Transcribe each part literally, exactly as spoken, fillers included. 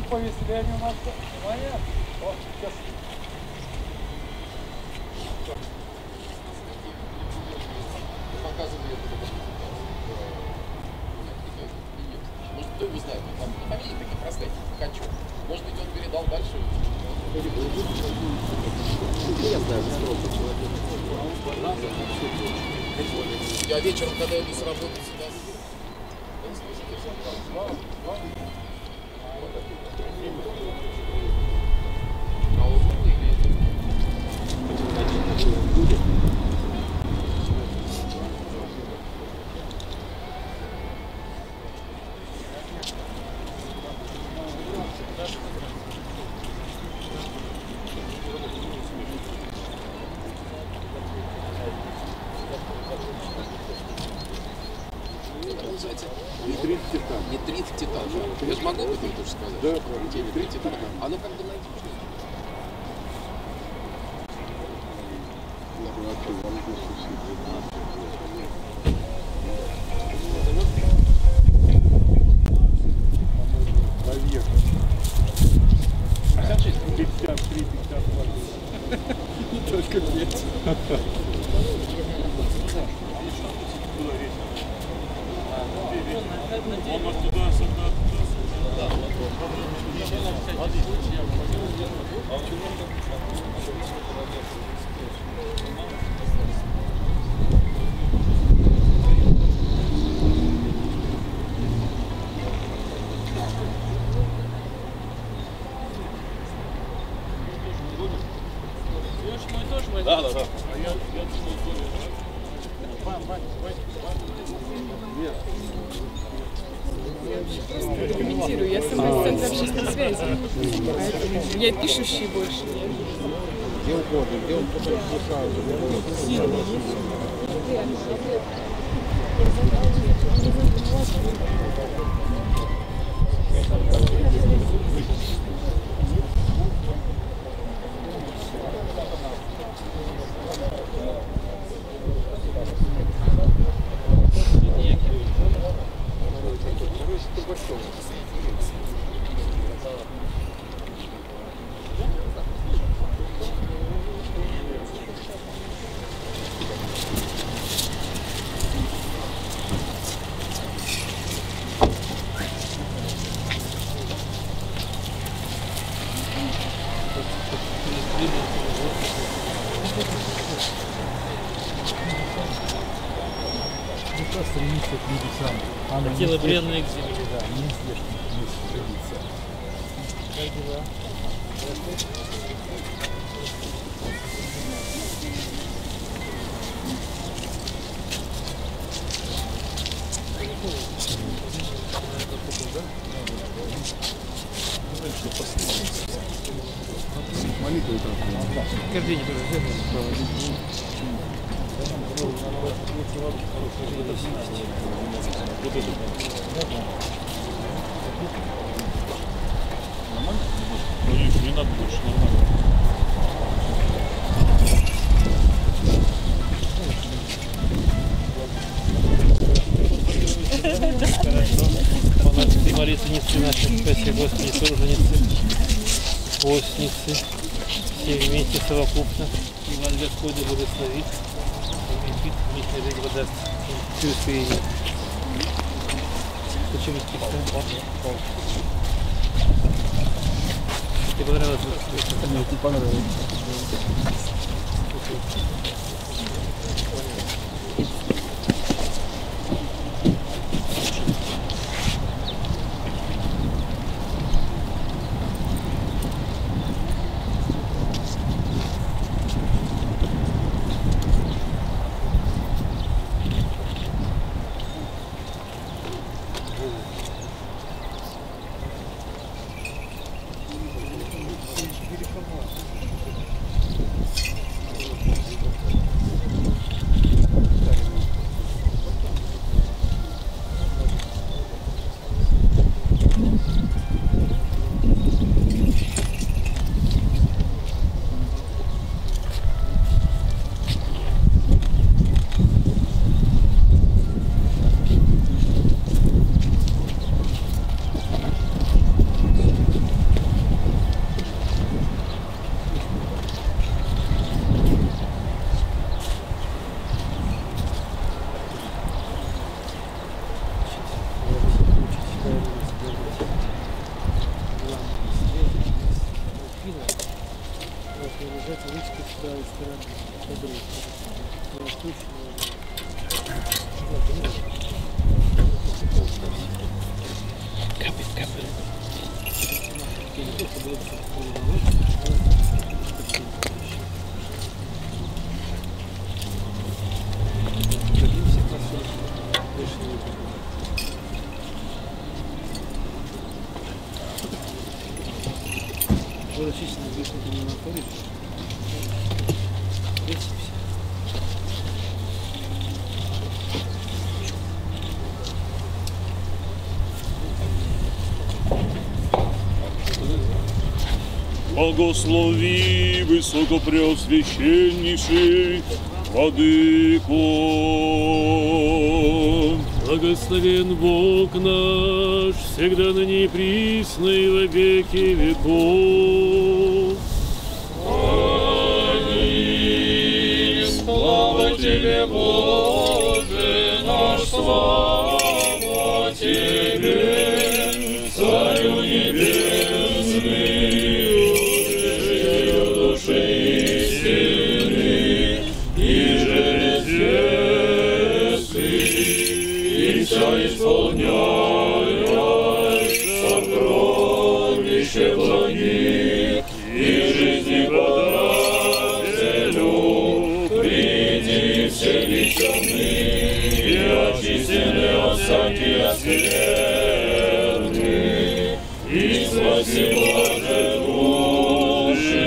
повесили они у нас. Понятно? О, сейчас. Показывали это. Может, кто его знает, там фамилии такие простые, хочу. Может быть, он передал дальше. Я знаю, я вечером, когда иду с работы сюда. Нитрит титан. Нитрит титан. Я же могу об этом тоже сказать? Да, нитрит титан. Оно как бы найти. пятьдесят три пятьдесят два. Только пять. Он может туда, сюда, туда. Да, да, да. А я, я думаю, тоже. Я вообще просто комментирую, я сама из центра общественной связи. Поэтому я пишущий больше. Где угодно, где он только дышал. Стремиться к небесам. Она хотела бренные к земле. Да, неизбежно вниз стремиться. Как дела? Молитва это. Каждый день тоже. Не надо больше, нормально. Хорошо. Ты молиться не наши, спаси Господи, труженицы, постницы, все вместе совокупно. И вас Господь благословит, укрепит, вечной жизнь водаст чувствие. Почему тихо? Тебе понравилось? Мне это понравилось. это ручки сюда и стороны. Капает, капает. Вот очищенный здесь не находится. Благослови высокопреосвященнейший Владыко. Благословен Бог наш, всегда ныне и присно и во веки веков. Аминь. Слава Тебе, Боже наш, слава Тебе, Царю Небесный, Утешителю души истины, и железный, и вся исполняя сокровище благих, и жизни подателю, приди вселичаны, и очистены от всяких скверны, и спаси блаже души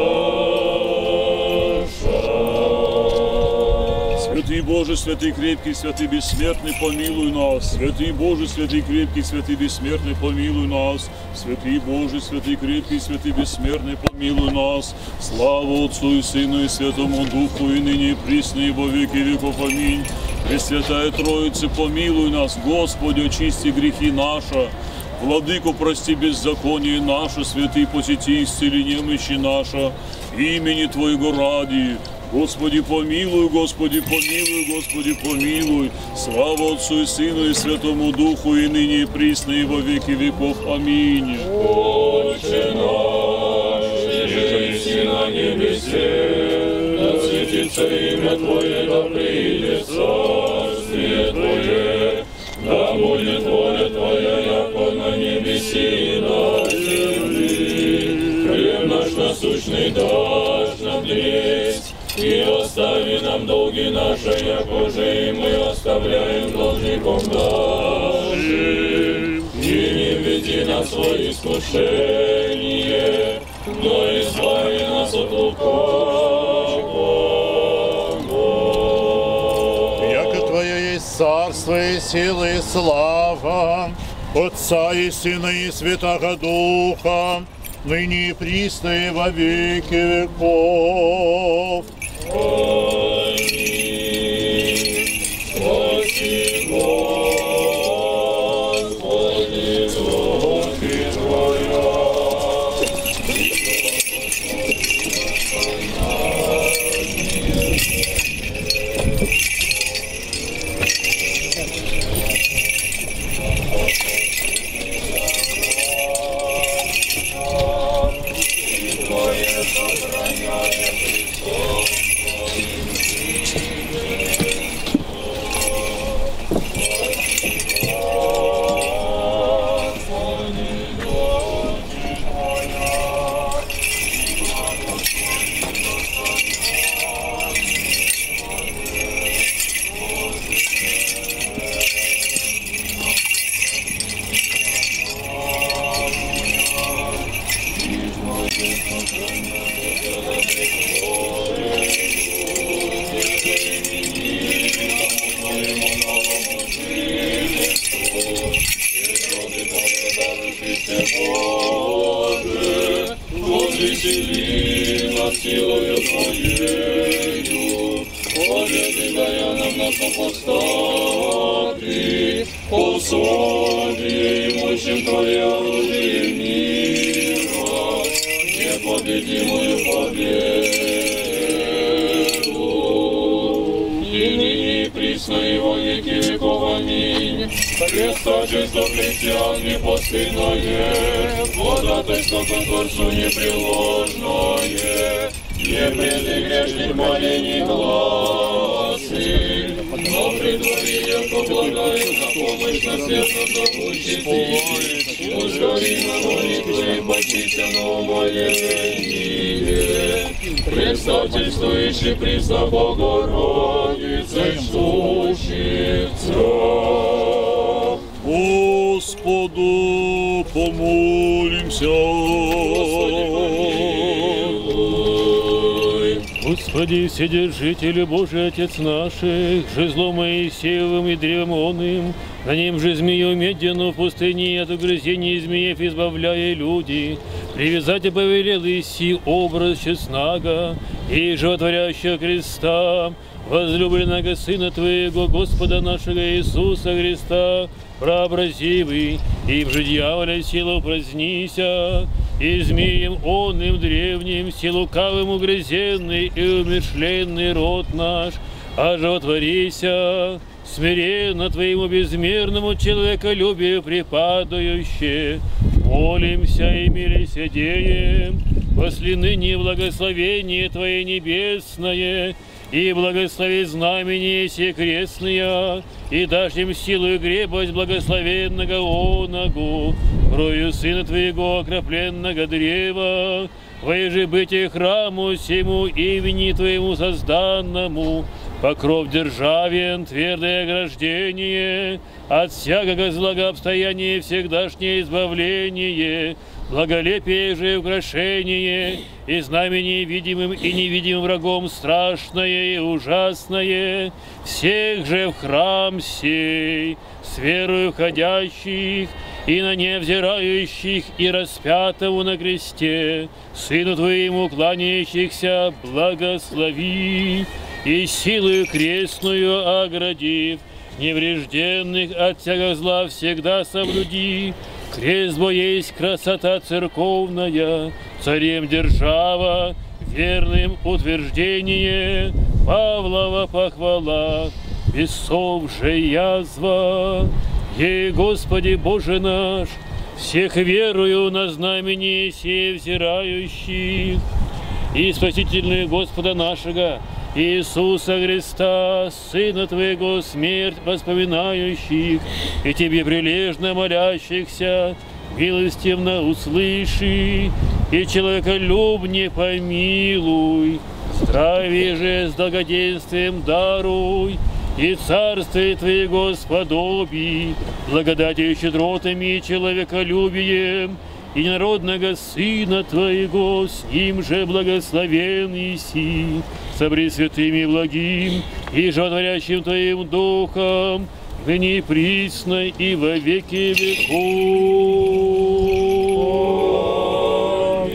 наша. Святый Боже, святый крепкий, святый бессмертный, помилуй нас. Святый Боже, святый крепкий, святый бессмертный, помилуй нас. Святый Боже, святый крепкий, святый бессмертный, помилуй нас. Слава Отцу и Сыну и Святому Духу, и ныне и присно, и во веки веков. Аминь. Пресвятая Троица, помилуй нас. Господи, очисти грехи наши. Владыку, прости беззаконие наше. Святый, посети, исцели немощи наши. Имени Твоего ради. Господи, помилуй, Господи, помилуй, Господи, помилуй. Слава Отцу и Сыну и Святому Духу, и ныне и присно, и во веки веков. Аминь. Отче наш, еси на небесе, да светится имя Твое, да придет царствие Твое, да будет воля Твоя, яко на небеси и на земли. Хлеб наш насущный дашь нам днесь, и остави нам долги наши, яко же и мы оставляем должником нашим. И не введи нас в свое искушение, но избави нас от лукавого. Яко Твое есть царство и сила и слава, Отца и Сына и Святого Духа, ныне и присно и во веки веков. Аминь. Спаси, Господи, Церковь Твоя. Возвесели нас силою Твоею, побеждая нам на сопостаты, пособие и мощью Твоя оружие мира, непобедимую победу. И ныне и присно и во веки веков. Аминь. Крестачество христиан непостыдное, ходатайство конкурсу непреложное, не прежде грешных молений гласы, но при дворе яко благаю за помощь на сердце зовущий, ускори на молитвы почися на умоление, предстательствующий присно Богородице сущица. Господу помолимся. Господи, Вседержитель Божий, Отец наших, жезлом Моисеевым и древом оным, на нем же змею медленную в пустыне от угрызений змеев избавляя люди, привязать и повелел Иси образ честного и животворящего креста, возлюбленного Сына Твоего, Господа нашего Иисуса Христа, прообразивый, им же дьяволя силу празднися, и змеем онным древним, силукавым угрызенный и умершленный род наш, оживотворися, смиренно Твоему безмерному человеколюбию припадающее, молимся и милосердием, после ныне благословение Твое небесное, и благослови знамение сие крестные, и дашь им силу и крепость благословенного оногу, кровью Сына Твоего окропленного древа, воеже бытие храму сему имени Твоему созданному, покров державен, твердое ограждение, от всякого злообстояния всегдашнее избавление, благолепие же украшение, и знамение видимым и невидимым врагом страшное и ужасное, всех же в храм сей, с верою входящих, и на невзирающих, и распятого на кресте, Сыну Твоему кланяющихся, благослови, и силою крестную оградив, неврежденных от всякого зла всегда соблюди. Крест бо есть красота церковная, царем держава, верным утверждение, Павлова похвала, весов же язва. Ей, Господи Боже наш, всех верую на знамение сие взирающих, и спасительную Господа нашего, Иисуса Христа, Сына Твоего, смерть воспоминающих, и Тебе прилежно молящихся, милостивно услыши, и человеколюбне помилуй, здравие же с благоденствием даруй, и царствие Твоего сподоби, благодатью и щедротами и человеколюбием, и народного Сына Твоего, с Ним же благословен Иси, со пресвятым и благим, и животворящим Твоим Духом, ныне и присно, и во веки веков.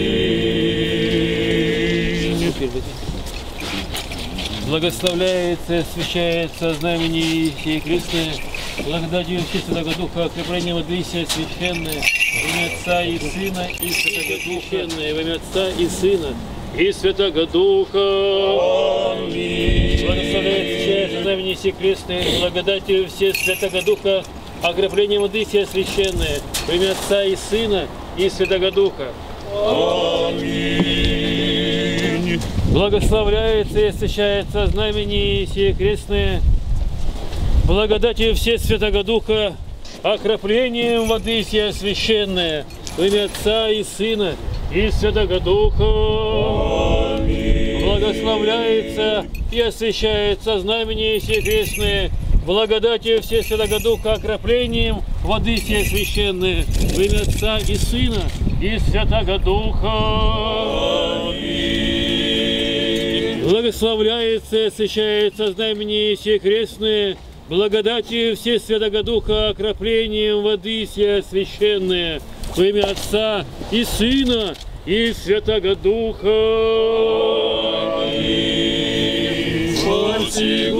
Аминь. Благословляется, освящается знамение сей крестное, благодатью Святого Духа, окреплением Одвисия священное, во имя Отца и Сына, и Святого Духа, во имя Отца и Сына, и Святого Духа. Аминь. Благословляется знамение сей крестное, благодатью все Святого Духа, окреплением Одвисия священное, во имя Отца и Сына, и Святого Духа. Аминь. Благословляется и освящается знамение сие крестное, благодатью все Святого Духа, окроплением воды сия священное, во имя Отца и Сына, и Святого Духа. Аминь. Благословляется и освящается знамение сие крестное, благодатью все Святого Духа, окроплением воды сия священное, во имя Отца и Сына, и Святого Духа. Аминь. Благословляется и освящается знамение сие крестное, благодатью все Святого Духа, окроплением воды сия священное, во имя Отца и Сына, и Святого Духа. Аминь. Славьте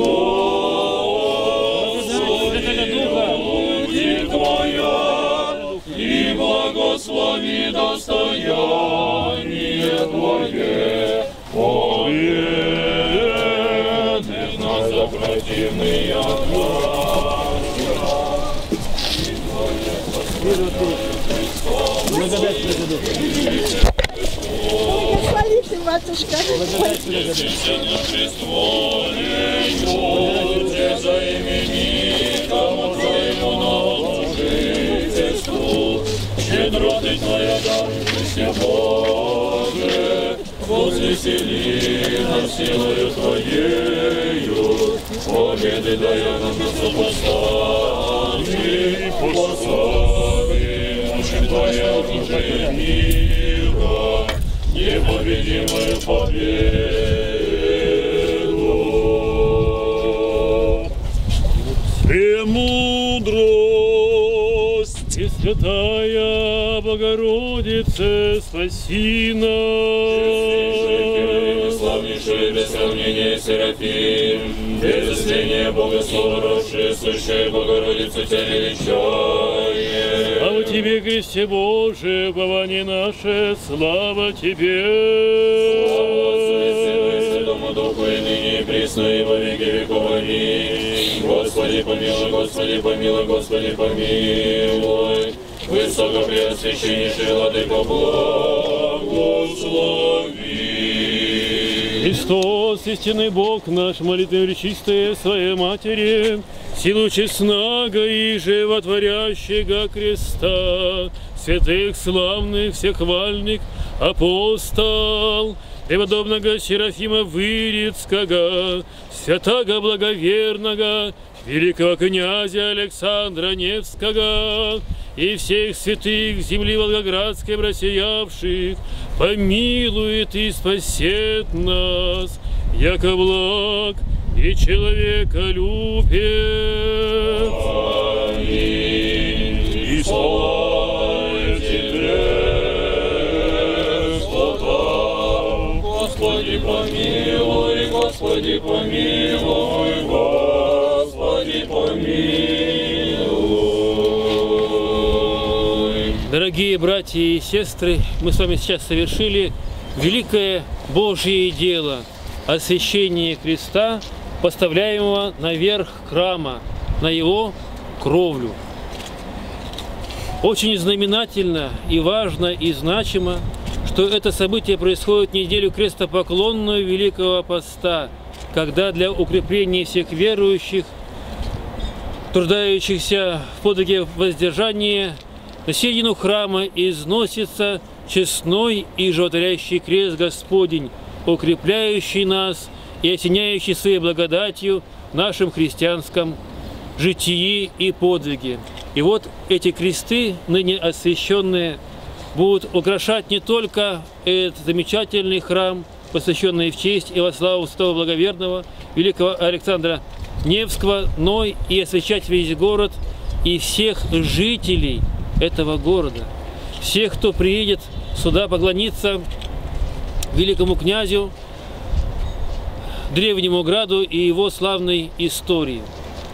Господи, Твоя, и благослови достояние Твое, победных нас за противные Благодать Господу. батюшка. Щедроты Твоя, Христе Боже, возвесели нас силою Твоею, победы дая нам на супостаты, пославим мощи Твоя оружие мира, непобедимую победу. Премудрость и святая Богородице, спаси нас. Славнейший без сравнения Серафим, без истления Бога Слова росшее, сущая Богородицу Тебя величает. Слава Тебе, Христе Божие, упование наше, слава Тебе. Слава Отцу и Сыну и Святому Духу, и ныне и присно, и во веки веков. Аминь. Господи помилуй, Господи помилуй, Господи помилуй. Высокопреосвященнейший Владыко, благослови. Христос, истинный Бог наш, молитвой речистая Своей Матери, силу честного и животворящего креста, святых, славных, всехвальных апостол, преподобного Серафима Вырицкого, святого благоверного, великого князя Александра Невского и всех святых земли Волгоградской просиявших, помилует и спасет нас, яко благ и человеколюбец. Аминь. И слава Тебе, Господи помилуй, Господи помилуй, Господи помилуй. Дорогие братья и сестры, мы с вами сейчас совершили великое Божье дело – освящение креста, поставляемого наверх храма, на его кровлю. Очень знаменательно и важно и значимо, что это событие происходит в неделю крестопоклонную Великого Поста, когда для укрепления всех верующих, труждающихся в подвиге воздержания, на середину храма износится честной и животворящий крест Господень, укрепляющий нас и осеняющий своей благодатью в нашем христианском житии и подвиге. И вот эти кресты, ныне освященные, будут украшать не только этот замечательный храм, посвященный в честь и во славу святого благоверного великого Александра Невского, но и освящать весь город и всех жителей этого города, всех, кто приедет сюда поклониться великому князю, древнему граду и его славной истории.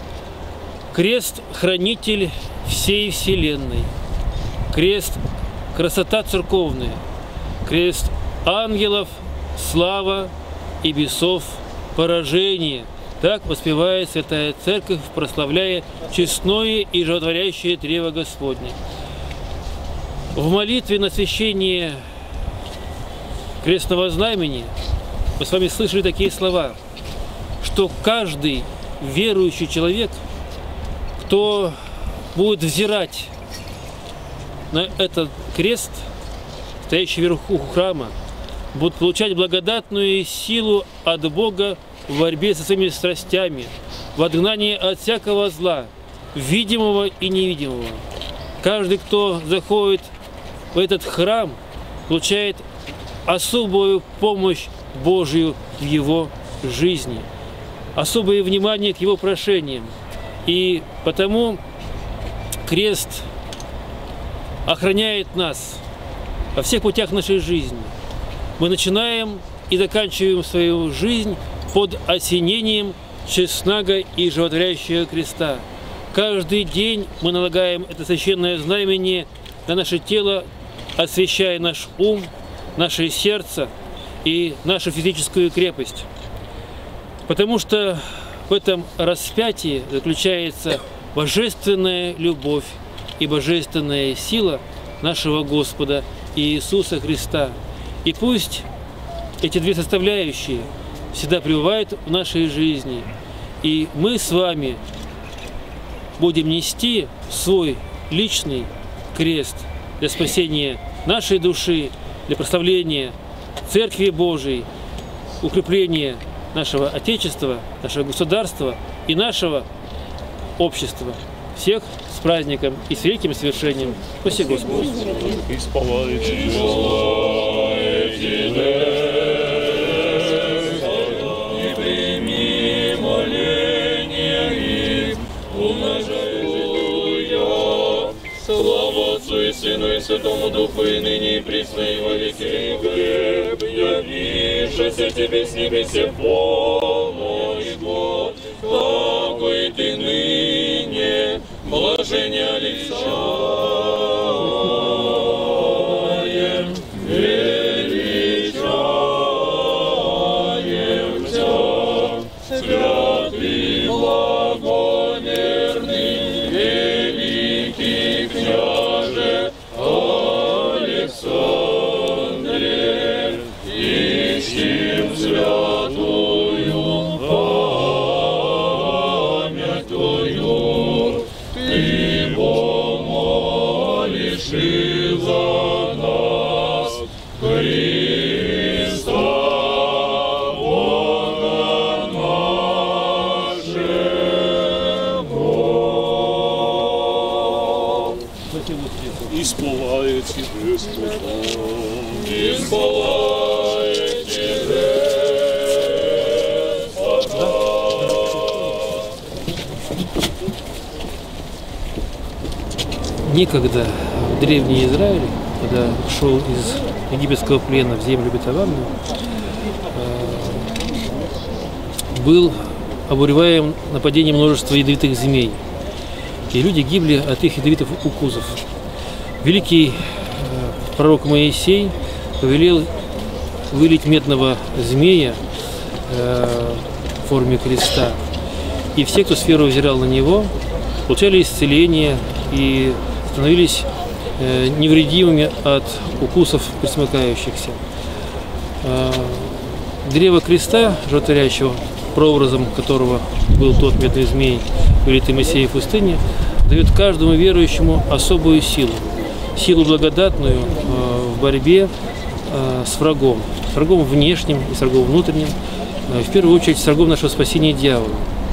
Крест – хранитель всей вселенной, крест – красота церковная, крест ангелов – слава и бесов – поражение. Так воспевает Святая Церковь, прославляя честное и животворящее древо Господне. В молитве на освящение крестного знамени мы с вами слышали такие слова, что каждый верующий человек, кто будет взирать на этот крест, стоящий вверху храма, будет получать благодатную силу от Бога в борьбе со своими страстями, в отгнании от всякого зла, видимого и невидимого. Каждый, кто заходит в этот храм, получает особую помощь Божию в его жизни, особое внимание к его прошениям. И потому крест охраняет нас во всех путях нашей жизни. Мы начинаем и заканчиваем свою жизнь под осенением честного и животворящего креста. Каждый день мы налагаем это священное знамение на наше тело, освящая наш ум, наше сердце и нашу физическую крепость. Потому что в этом распятии заключается божественная любовь и божественная сила нашего Господа Иисуса Христа. И пусть эти две составляющие всегда пребывают в нашей жизни. И мы с вами будем нести свой личный крест для спасения нашей души, для прославления Церкви Божией, укрепления нашего Отечества, нашего государства и нашего общества. Всех с праздником и с великим совершением. Спасибо Господу. Слава Отцу и Сыну и Святому Духу, и ныне и присно и во веки веков. Явившийся тебе с небесе полной год, какой ты ныне блажение величаем, величаем Тя, святый, благоверный, великий княже Александре, ищем святую память Твою, Ты помолишь и за нас, Христа Бога нашего. И сповається Господа, И сповається Господа. Некогда в древней Израиле, когда шел из египетского плена в землю обетованную, был обуреваем нападением множества ядовитых змей. И люди гибли от их ядовитых укусов. Великий пророк Моисей повелел вылить медного змея в форме креста. И все, кто с верой взирал на него, получали исцеление и становились невредимыми от укусов пресмыкающихся. Древо креста, животворящего, прообразом которого был тот медный змей, вылитый Моисеем в пустыне, дает каждому верующему особую силу. Силу благодатную в борьбе с врагом. С врагом внешним и с врагом внутренним. В первую очередь с врагом нашего спасения дьявола.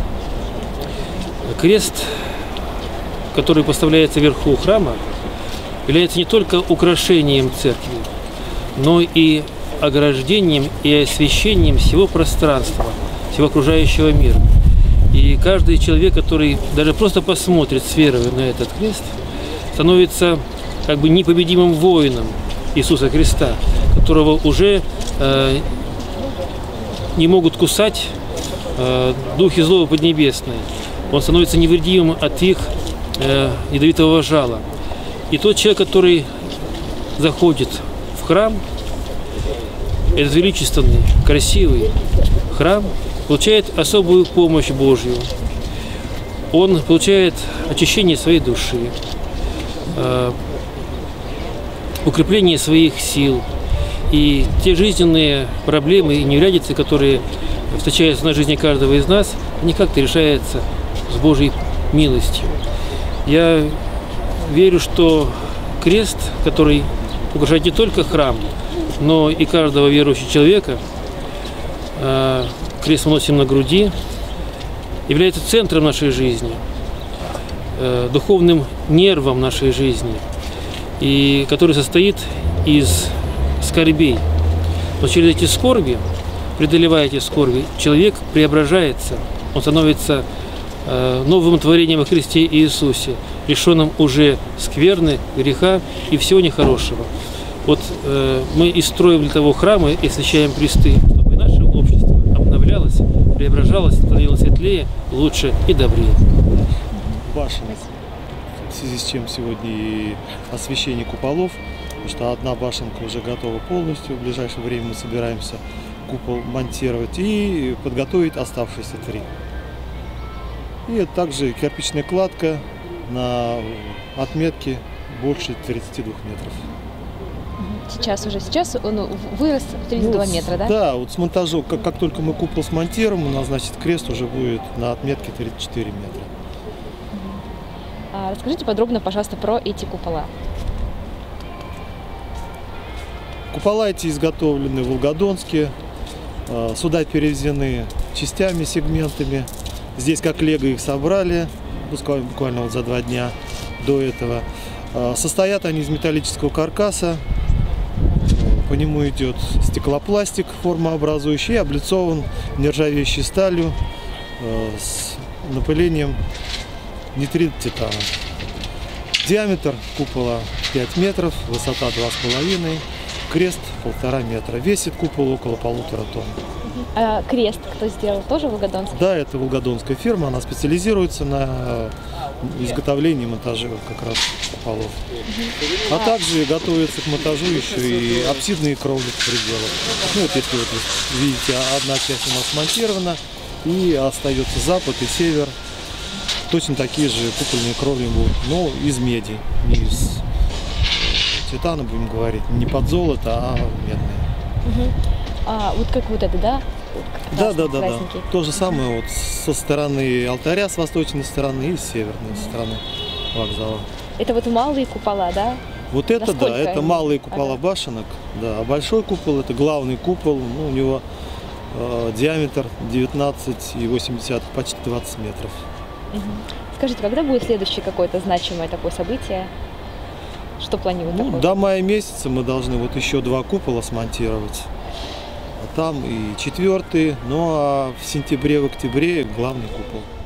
Крест, который поставляется вверху храма, является не только украшением церкви, но и ограждением и освещением всего пространства, всего окружающего мира. И каждый человек, который даже просто посмотрит с верой на этот крест, становится как бы непобедимым воином Иисуса Христа, которого уже э, не могут кусать э, духи злого поднебесные. Он становится невредимым от их э, ядовитого жала. И тот человек, который заходит в храм, этот величественный, красивый храм, получает особую помощь Божью. Он получает очищение своей души, э, укрепление своих сил. И те жизненные проблемы и неурядицы, которые встречаются на жизни каждого из нас, они как-то решаются с Божьей милостью. Я верю, что крест, который украшает не только храм, но и каждого верующего человека, э, крест мы носим на груди, является центром нашей жизни, э, духовным нервом нашей жизни, и который состоит из скорбей. Но через эти скорби, преодолевая эти скорби, человек преображается, он становится э, новым творением во Христе Иисусе, лишенным уже скверны, греха и всего нехорошего. Вот э, мы и строим для того храмы и освящаем кресты, чтобы наше общество обновлялось, преображалось, становилось светлее, лучше и добрее. Башен, в связи с чем сегодня и освещение куполов, потому что одна башенка уже готова полностью, в ближайшее время мы собираемся купол монтировать и подготовить оставшиеся три. И также кирпичная кладка на отметке больше тридцати двух метров. сейчас уже? Сейчас он вырос в тридцать два Ну, метра, да? Да, вот с монтажом, как, как только мы купол смонтируем, у нас, значит, крест уже будет на отметке тридцать четыре метра. А, расскажите подробно, пожалуйста, про эти купола. Купола эти изготовлены в Волгодонске. А, Сюда перевезены частями, сегментами. Здесь как лего их собрали, пускай буквально вот за два дня до этого. А, Состоят они из металлического каркаса. По нему идет стеклопластик формообразующий и облицован нержавеющей сталью э, с напылением нитрид титана. Диаметр купола пять метров, высота два с половиной, крест полтора метра. Весит купол около полутора тонн. А крест кто сделал? Тоже волгодонский? Да, это волгодонская фирма, она специализируется на изготовлении и монтаже вот как раз куполов. А также готовится к монтажу еще и апсидные кровли в пределах. Ну вот если вот вы видите, одна часть у нас смонтирована, и остается запад и север. Точно такие же купольные кровли будут, но из меди, не из титана, будем говорить, не под золото, а медные. Угу. А вот как вот это, да? Да, да, да, да. Красненький. То же самое вот со стороны алтаря, с восточной стороны и с северной стороны вокзала. Это вот малые купола, да? Вот это, Насколько да, это они? малые купола Ага. башенок, да, а большой купол это главный купол, ну, у него э, диаметр девятнадцать и восемь десятых, почти двадцать метров. Угу. Скажите, когда будет следующее какое-то значимое такое событие? Что планируют Ну, такое? до мая месяца мы должны вот еще два купола смонтировать. А там и четвертый, ну а в сентябре, в октябре главный купол.